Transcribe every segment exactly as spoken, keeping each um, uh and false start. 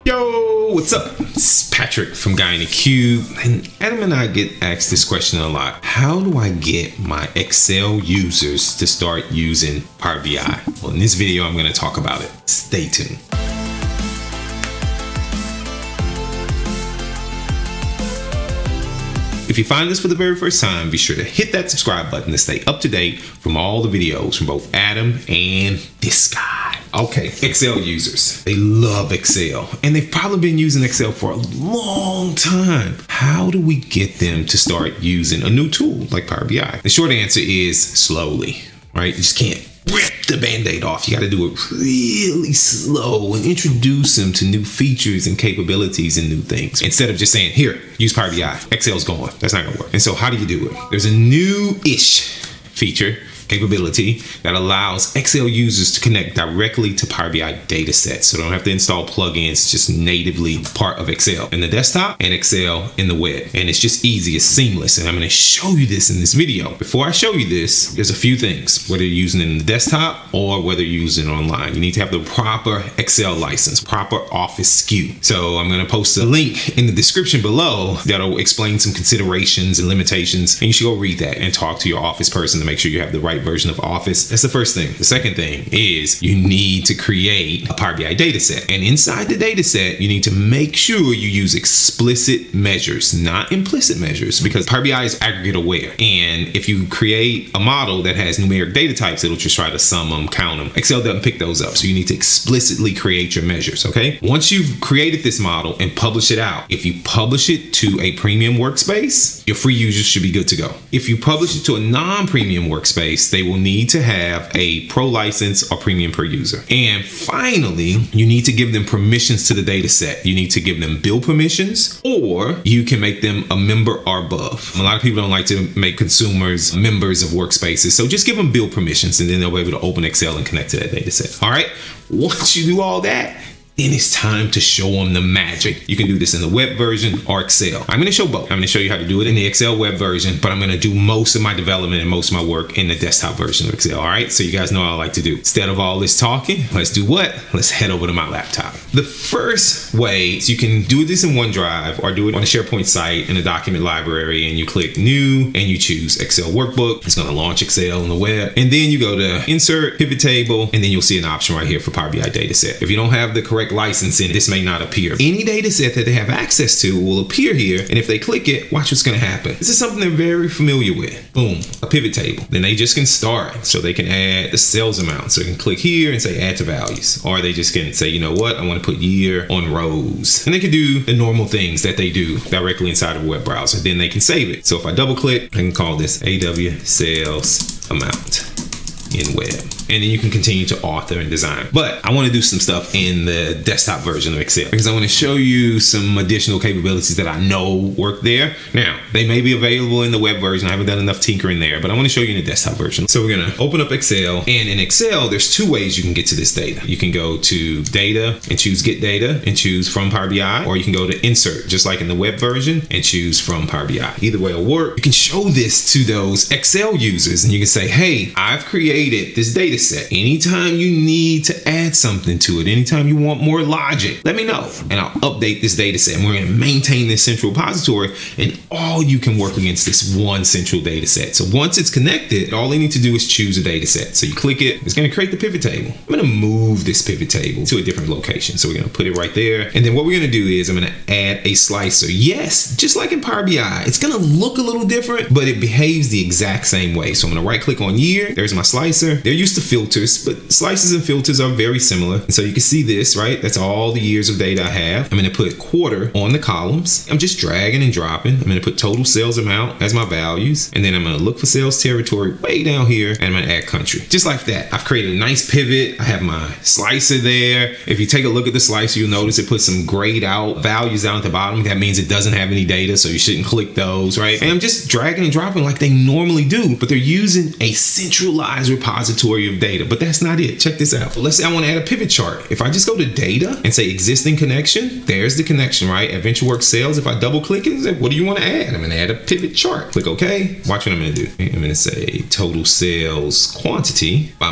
Yo, what's up? It's Patrick from Guy in the Cube, and Adam and I get asked this question a lot. How do I get my Excel users to start using Power B I? Well, in this video, I'm going to talk about it. Stay tuned. If you find this for the very first time, be sure to hit that subscribe button to stay up to date from all the videos from both Adam and this guy. Okay, Excel users. They love Excel, and they've probably been using Excel for a long time. How do we get them to start using a new tool like Power B I? The short answer is slowly, right? You just can't rip the band-aid off. You got to do it really slow and introduce them to new features and capabilities and new things. Instead of just saying, here, use Power B I. Excel's gone. That's not gonna work. And so how do you do it? There's a new-ish feature, capability that allows Excel users to connect directly to Power B I datasets. So they don't have to install plugins, it's just natively part of Excel in the desktop and Excel in the web. And it's just easy, it's seamless. And I'm gonna show you this in this video. Before I show you this, there's a few things, whether you're using it in the desktop or whether you're using it online. You need to have the proper Excel license, proper Office S K U. So I'm gonna post a link in the description below that'll explain some considerations and limitations. And you should go read that and talk to your Office person to make sure you have the right version of Office. That's the first thing. The second thing is you need to create a Power B I dataset. And inside the dataset, you need to make sure you use explicit measures, not implicit measures, because Power B I is aggregate aware. And if you create a model that has numeric data types, it'll just try to sum them, count them. Excel doesn't pick those up. So you need to explicitly create your measures, okay? Once you've created this model and publish it out, if you publish it to a premium workspace, your free users should be good to go. If you publish it to a non-premium workspace, they will need to have a pro license or premium per user. And finally, you need to give them permissions to the data set. You need to give them build permissions, or you can make them a member or above. A lot of people don't like to make consumers members of workspaces. So just give them build permissions and then they'll be able to open Excel and connect to that data set. All right. Once you do all that, then it's time to show them the magic. You can do this in the web version or Excel. I'm gonna show both. I'm gonna show you how to do it in the Excel web version, but I'm gonna do most of my development and most of my work in the desktop version of Excel, all right? So you guys know what I like to do. Instead of all this talking, let's do what? Let's head over to my laptop. The first way is you can do this in OneDrive or do it on a SharePoint site in a document library, and you click new and you choose Excel workbook. It's gonna launch Excel on the web. And then you go to insert pivot table, and then you'll see an option right here for Power B I dataset. If you don't have the correct license in, this may not appear. Any data set that they have access to will appear here, and if they click it, watch what's going to happen. This is something they're very familiar with. Boom, a pivot table. Then they just can start, so they can add the sales amount. So they can click here and say add to values, or they just can say, you know what, I want to put year on rows, and they can do the normal things that they do directly inside of a web browser. Then they can save it. So if I double click, I can call this A W sales amount in web. And then you can continue to author and design. But I want to do some stuff in the desktop version of Excel because I want to show you some additional capabilities that I know work there. Now, they may be available in the web version. I haven't done enough tinkering there, but I want to show you in the desktop version. So we're going to open up Excel, and in Excel, there's two ways you can get to this data. You can go to data and choose get data and choose from Power B I, or you can go to insert, just like in the web version, and choose from Power B I. Either way will work. You can show this to those Excel users, and you can say, hey, I've created this data set. Anytime you need to add something to it, anytime you want more logic, let me know, and I'll update this data set. And we're going to maintain this central repository, and all you can work against this one central data set. So once it's connected, all you need to do is choose a data set. So you click it, it's going to create the pivot table. I'm going to move this pivot table to a different location. So we're going to put it right there. And then what we're going to do is I'm going to add a slicer. Yes, just like in Power B I, it's going to look a little different, but it behaves the exact same way. So I'm going to right click on year. There's my slicer. They're used to filters, but slices and filters are very similar. And so you can see this, right? That's all the years of data I have. I'm going to put quarter on the columns. I'm just dragging and dropping. I'm going to put total sales amount as my values. And then I'm going to look for sales territory way down here, and I'm going to add country. Just like that. I've created a nice pivot. I have my slicer there. If you take a look at the slicer, you'll notice it puts some grayed out values down at the bottom. That means it doesn't have any data, so you shouldn't click those, right? And I'm just dragging and dropping like they normally do, but they're using a centralized repository of data. But that's not it. Check this out. Let's say I want to add a pivot chart. If I just go to data and say existing connection, there's the connection, right? At VentureWorks Sales, if I double click it and say, what do you want to add? I'm going to add a pivot chart. Click OK. Watch what I'm going to do. I'm going to say total sales quantity by month.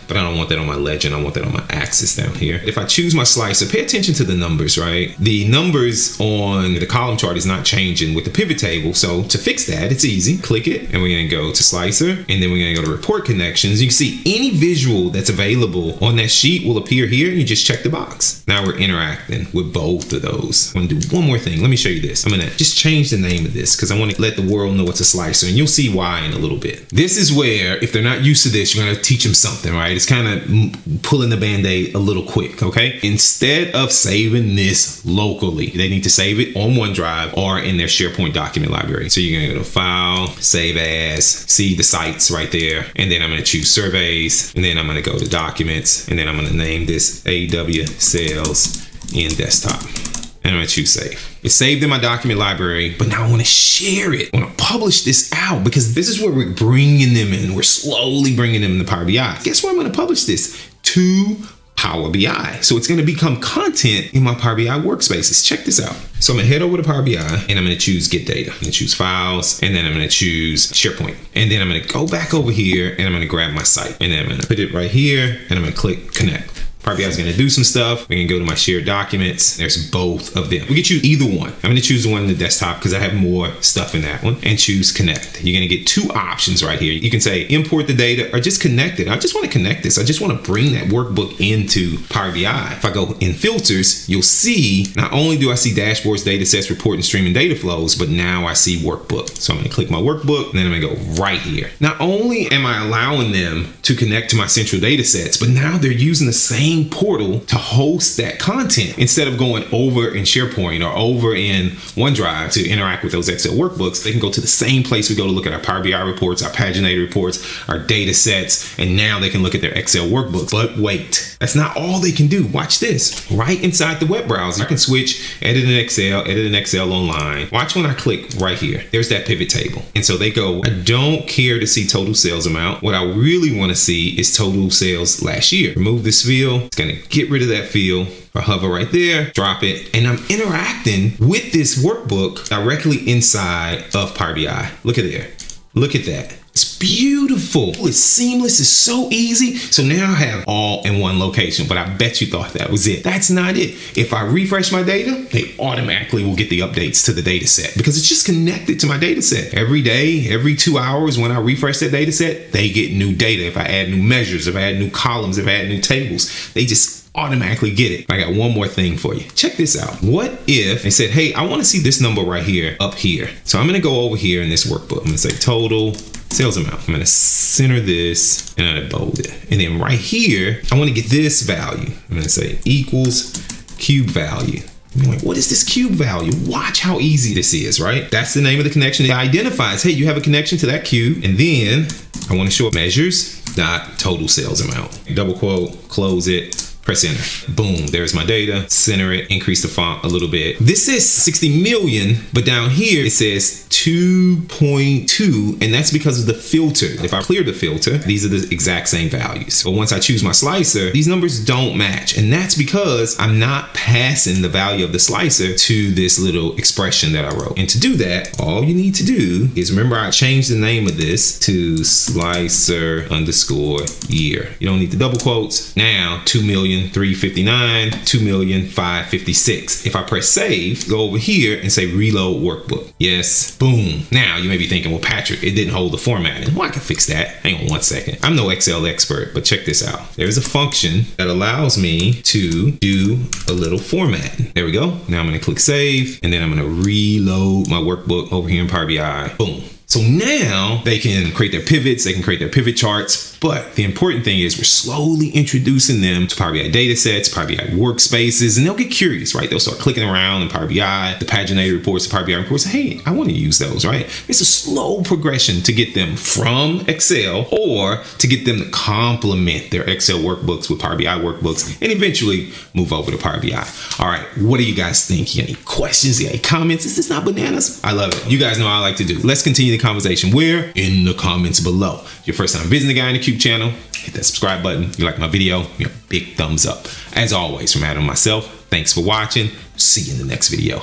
but I don't want that on my legend. I want that on my axis down here. If I choose my slicer, pay attention to the numbers, right? The numbers on the column chart is not changing with the pivot table. So to fix that, it's easy. Click it, and we're gonna go to slicer, and then we're gonna go to report connections. You can see any visual that's available on that sheet will appear here, and you just check the box. Now we're interacting with both of those. I'm gonna do one more thing. Let me show you this. I'm gonna just change the name of this because I want to let the world know it's a slicer, and you'll see why in a little bit. This is where, if they're not used to this, you're gonna teach them something, right? It's kind of pulling the band-aid a little quick, okay? Instead of saving this locally, they need to save it on OneDrive or in their SharePoint document library. So you're gonna go to File, Save As, see the sites right there, and then I'm gonna choose Surveys, and then I'm gonna go to Documents, and then I'm gonna name this A W Sales in Desktop. And I'm gonna choose Save. It's saved in my document library, but now I wanna share it. I wanna publish this out because this is where we're bringing them in. We're slowly bringing them into Power B I. Guess where I'm gonna publish this? To Power B I. So it's gonna become content in my Power B I workspaces. Check this out. So I'm gonna head over to Power B I, and I'm gonna choose Get Data. I'm gonna choose Files, and then I'm gonna choose SharePoint. And then I'm gonna go back over here, and I'm gonna grab my site. And then I'm gonna put it right here, and I'm gonna click Connect. Power B I is gonna do some stuff. We can go to my shared documents. There's both of them. We can choose either one. I'm gonna choose the one in the desktop because I have more stuff in that one, and choose Connect. You're gonna get two options right here. You can say import the data or just connect it. I just wanna connect this. I just wanna bring that workbook into Power B I. If I go in filters, you'll see not only do I see dashboards, data sets, report, and streaming data flows, but now I see workbook. So I'm gonna click my workbook, and then I'm gonna go right here. Not only am I allowing them to connect to my central data sets, but now they're using the same portal to host that content instead of going over in SharePoint or over in OneDrive to interact with those Excel workbooks. They can go to the same place we go to look at our Power B I reports, our paginated reports, our data sets, and now they can look at their Excel workbooks. But wait, that's not all they can do. Watch this. Right inside the web browser, I can switch, edit in Excel, edit in Excel online. Watch when I click right here. There's that pivot table. And so they go, I don't care to see total sales amount. What I really want to see is total sales last year. Remove this field. It's gonna get rid of that field. I hover right there, drop it, and I'm interacting with this workbook directly inside of Power B I. Look at there. Look at that. It's beautiful. It's seamless. It's so easy. So now I have all in one location, but I bet you thought that was it. That's not it. If I refresh my data, they automatically will get the updates to the data set because it's just connected to my data set. Every day, every two hours when I refresh that data set, they get new data. If I add new measures, if I add new columns, if I add new tables, they just automatically get it. I got one more thing for you. Check this out. What if they said, hey, I want to see this number right here up here. So I'm going to go over here in this workbook. I'm going to say total sales amount. I'm going to center this and I'm going to bold it. And then right here, I want to get this value. I'm going to say equals cube value. I'm like, what is this cube value? Watch how easy this is, right? That's the name of the connection. It identifies, hey, you have a connection to that cube. And then I want to show up measures dot total sales amount. Double quote, close it. Press enter. Boom, there's my data. Center it, increase the font a little bit. This says sixty million, but down here it says two point two, and that's because of the filter. If I clear the filter, these are the exact same values. But once I choose my slicer, these numbers don't match, and that's because I'm not passing the value of the slicer to this little expression that I wrote. And to do that, all you need to do is remember I changed the name of this to slicer underscore year. You don't need the double quotes. Now, two million three fifty-nine, two million five fifty-six. If I press save, go over here and say reload workbook. Yes, boom. Now you may be thinking, well, Patrick, it didn't hold the formatting. Well, I can fix that. Hang on one second. I'm no Excel expert, but check this out. There's a function that allows me to do a little formatting. There we go. Now I'm gonna click save, and then I'm gonna reload my workbook over here in Power B I. Boom. So now they can create their pivots, they can create their pivot charts, but the important thing is we're slowly introducing them to Power B I data sets, Power B I workspaces, and they'll get curious, right? They'll start clicking around in Power B I, the paginated reports, the Power B I reports. Hey, I want to use those, right? It's a slow progression to get them from Excel or to get them to complement their Excel workbooks with Power B I workbooks and eventually move over to Power B I. All right, what do you guys think? You got any questions? You got any comments? Is this not bananas? I love it. You guys know what I like to do. Let's continue the conversation. Where? In the comments below. If your first time visiting the Guy in the Cube channel, hit that subscribe button. If you like my video, give me a big thumbs up. As always, from Adam and myself, thanks for watching. See you in the next video.